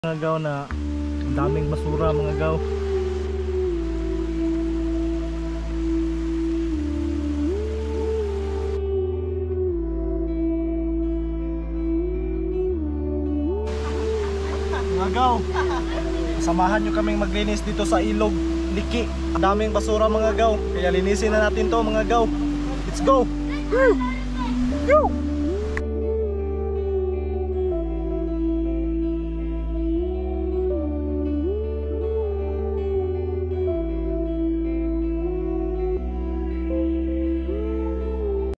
Mga gaw na ang daming basura mga gaw. Mga gaw, samahan nyo kaming maglinis dito sa ilog Liki. Ang daming basura mga gaw, kaya linisin na natin to mga gaw. Let's go! Woo! Go!